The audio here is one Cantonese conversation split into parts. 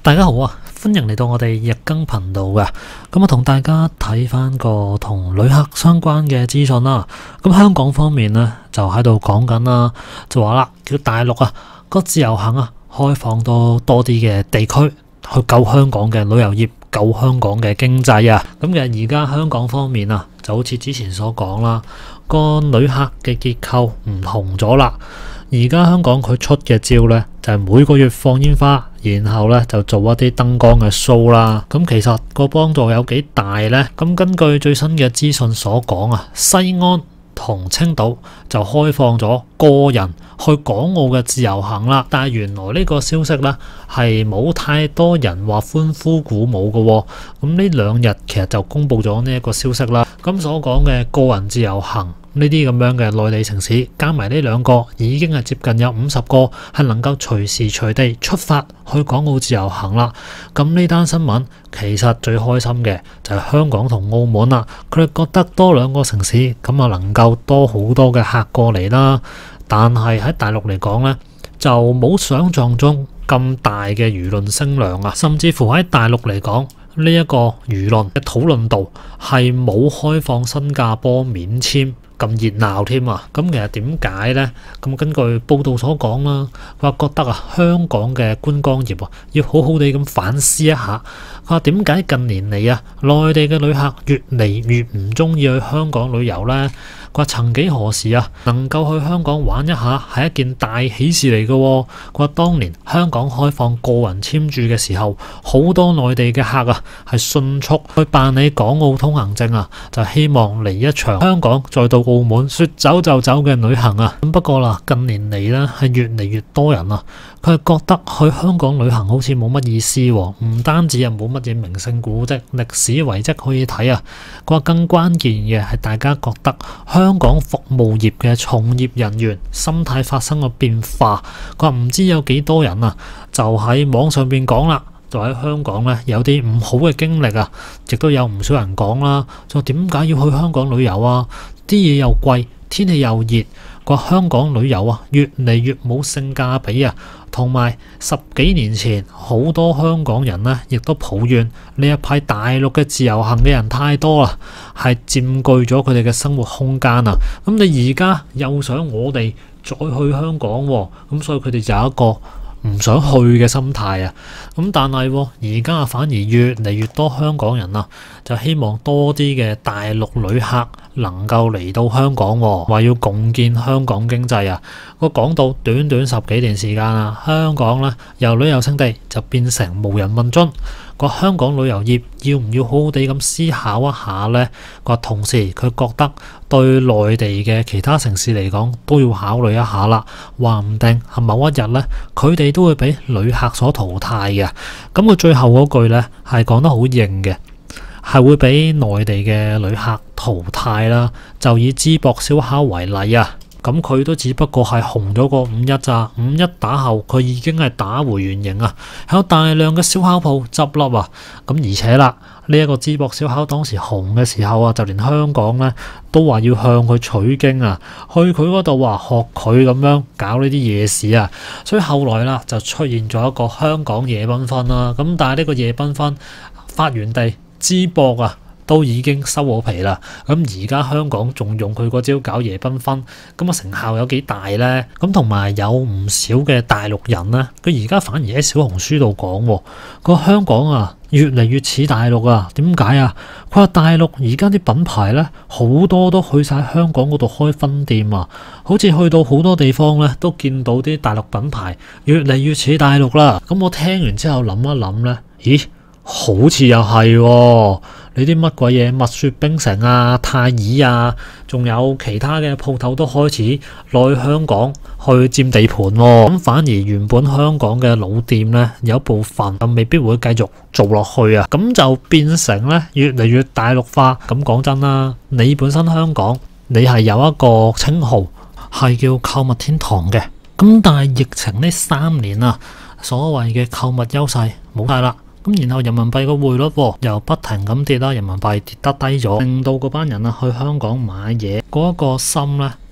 大家好啊，歡迎嚟到我哋日更頻道嘅。咁我同大家睇翻個同旅客相關嘅資訊啦。咁香港方面呢，就喺度講緊啦，就話啦，叫大陸個自由行開放多啲嘅地區去救香港嘅旅遊業，救香港嘅經濟啊。咁其實而家香港方面就好似之前所講啦，個旅客嘅結構唔同咗啦。而家香港佢出嘅招呢，就係每個月放煙花，然後呢就做一啲燈光嘅 show 啦。咁其實個幫助有幾大呢？咁根據最新嘅資訊所講西安同青島就開放咗個人去港澳嘅自由行啦。但係原來呢個消息呢，係冇太多人話歡呼鼓舞嘅喎。咁呢兩日其實就公布咗呢一個消息啦。咁所講嘅個人自由行呢啲咁樣嘅內地城市，加埋呢兩個已經係接近有50個係能夠隨時隨地出發去港澳自由行啦。咁呢單新聞其實最開心嘅就係香港同澳門啦，佢哋覺得多兩個城市咁能夠多好多嘅客過嚟啦。但係喺大陸嚟講呢，就冇想象中咁大嘅輿論聲量甚至乎喺大陸嚟講，呢一個輿論嘅討論度係冇開放新加坡免簽咁熱鬧添啊！咁其實點解呢？咁根據報道所講啦，佢話覺得香港嘅觀光業要好好地咁反思一下。佢話點解近年嚟內地嘅旅客越嚟越唔中意去香港旅遊呢？佢話曾幾何時能夠去香港玩一下係一件大喜事嚟嘅。佢話當年香港開放個人簽注嘅時候，好多內地嘅客係迅速去辦理港澳通行證就希望嚟一場香港再到澳門說走就走嘅旅行咁不過啦，近年嚟呢係越嚟越多人佢係覺得去香港旅行好似冇乜意思唔單止冇乜嘢名勝古蹟、歷史遺蹟可以睇佢話更關鍵嘅係大家覺得香港服務業嘅從業人員心態發生咗變化。佢話唔知有幾多人就喺網上邊講啦，就喺香港呢有啲唔好嘅經歷亦都有唔少人講啦。就點解要去香港旅遊啲嘢又貴，天氣又熱。個香港旅遊越嚟越冇性價比同埋10幾年前好多香港人呢亦都抱怨呢一批大陸嘅自由行嘅人太多啦，係佔據咗佢哋嘅生活空間咁你而家又想我哋再去香港咁所以佢哋就有一個唔想去嘅心態咁但係而家反而越嚟越多香港人就希望多啲嘅大陸旅客能夠嚟到香港話要共建香港經濟我講到短短10幾年時間香港呢由旅遊勝地就變成無人問津。個香港旅遊業要唔要好好地咁思考一下呢？個同時佢覺得對內地嘅其他城市嚟講都要考慮一下啦，話唔定係某一日呢，佢哋都會俾旅客所淘汰嘅。咁佢最後嗰句呢係講得好硬嘅，係會俾內地嘅旅客淘汰啦。就以淄博燒烤為例咁佢都只不過係紅咗個5·1咋，5·1打後佢已經係打回原形有大量嘅燒烤鋪執笠咁而且啦，呢一個淄博燒烤當時紅嘅時候就連香港呢都話要向佢取經去佢嗰度學佢咁樣搞呢啲夜市所以後來啦就出現咗一個香港夜繽紛啦。咁但係呢個夜繽紛發源地淄博都已經收咗皮啦。咁而家香港仲用佢嗰招搞夜繽紛，咁成效有幾大呢？咁同埋有唔少嘅大陸人呢，佢而家反而喺小紅書度講個香港越嚟越似大陸點解佢話大陸而家啲品牌呢，好多都去晒香港嗰度開分店好似去到好多地方呢，都見到啲大陸品牌越嚟越似大陸啦。咁我聽完之後諗一諗呢，咦？好似又係你啲乜鬼嘢蜜雪冰城太爾仲有其他嘅鋪頭都開始來香港去佔地盤咁反而原本香港嘅老店呢，有部分未必會繼續做落去咁就變成呢越嚟越大陸化。咁講真啦，你本身香港你係有一個稱號係叫購物天堂嘅，咁但係疫情呢3年所謂嘅購物優勢冇晒啦。咁然後人民幣個匯率又不停咁跌啦，人民幣跌得低咗，令到嗰班人去香港買嘢嗰一個心呢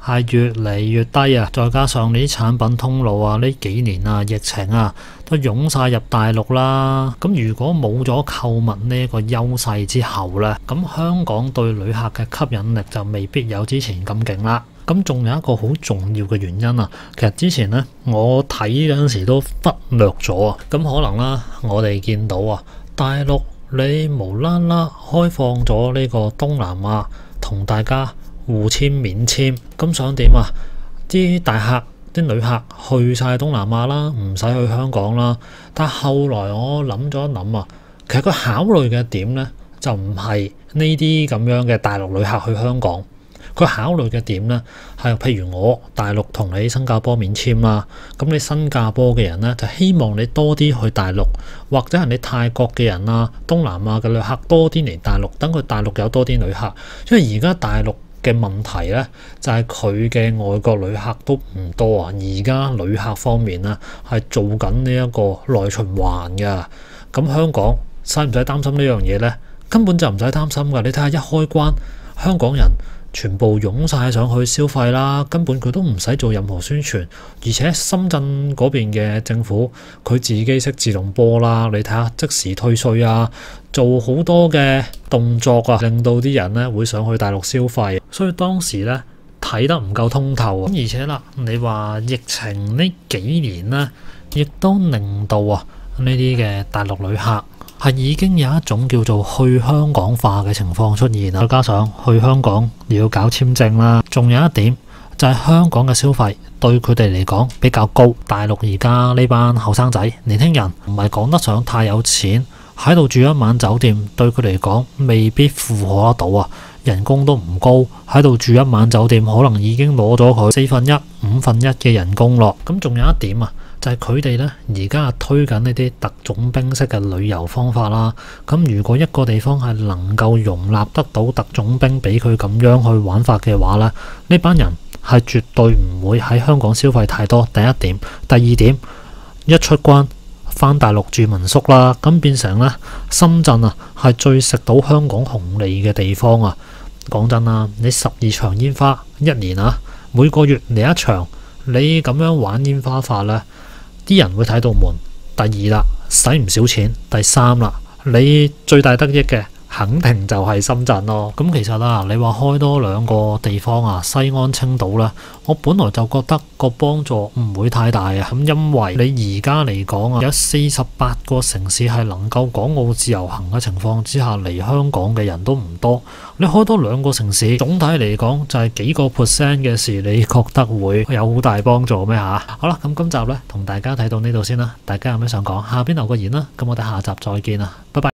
係越嚟越低啊！再加上你啲產品通路啊，呢幾年啊疫情啊都湧晒入大陸啦。咁如果冇咗購物呢個優勢之後呢，咁香港對旅客嘅吸引力就未必有之前咁勁啦。咁仲有一個好重要嘅原因啊，其實之前呢，我睇嗰陣時都忽略咗啊。咁可能啦，我哋見到啊，大陸你無啦啦開放咗呢個東南亞同大家互簽免簽，咁想點啊？啲大客、啲旅客去晒東南亞啦，唔使去香港啦。但係後來我諗咗一諗啊，其實佢考慮嘅點呢，就唔係呢啲咁樣嘅大陸旅客去香港。佢考慮嘅點呢，係譬如我大陸同你新加坡免簽啦，咁你新加坡嘅人呢，就希望你多啲去大陸，或者係你泰國嘅人啊、東南亞嘅旅客多啲嚟大陸，等佢大陸有多啲旅客。因為而家大陸嘅問題呢，就係佢嘅外國旅客都唔多啊。而家旅客方面呢，係做緊呢一個內循環㗎。咁香港使唔使擔心呢樣嘢呢？根本就唔使擔心㗎。你睇下一開關，香港人全部湧晒上去消費啦，根本佢都唔使做任何宣傳，而且深圳嗰邊嘅政府佢自己識自動波啦，你睇下即時退稅啊，做好多嘅動作啊，令到啲人咧會上去大陸消費，所以當時咧睇得唔夠通透啊。而且啦，你話疫情呢幾年咧，亦都令到啊呢啲嘅大陸旅客係已經有一種叫做去香港化嘅情況出現啦，再加上去香港要搞簽證啦，仲有一點就係香港嘅消費對佢哋嚟講比較高。大陸而家呢班後生仔、年輕人唔係講得上太有錢，喺度住一晚酒店對佢嚟講未必負荷得到啊，人工都唔高，喺度住一晚酒店可能已經攞咗佢1/4、1/5嘅人工咯。咁仲有一點啊，就係佢哋呢而家推緊呢啲特種兵式嘅旅遊方法啦。咁如果一個地方係能夠容納得到特種兵俾佢咁樣去玩法嘅話呢，呢班人係絕對唔會喺香港消費太多。第一點，第二點，一出關返大陸住民宿啦，咁變成呢深圳啊係最食到香港紅利嘅地方啊。講真啦，你12場煙花一年啊，每個月嚟一場，你咁樣玩煙花法呢，啲人會睇到悶。第二啦，使唔少錢。第三啦，你最大得益嘅肯定就係深圳咯。咁其實啦，你話開多2個地方啊，西安、青島啦，我本來就覺得個幫助唔會太大啊。咁因為你而家嚟講啊，有48個城市係能夠港澳自由行嘅情況之下，嚟香港嘅人都唔多。你開多2個城市，總體嚟講就係幾個% 嘅事，你覺得會有好大幫助咩嚇？好啦，咁今集呢，同大家睇到呢度先啦。大家有咩想講，下邊留個言啦。咁我哋下集再見啦，拜拜。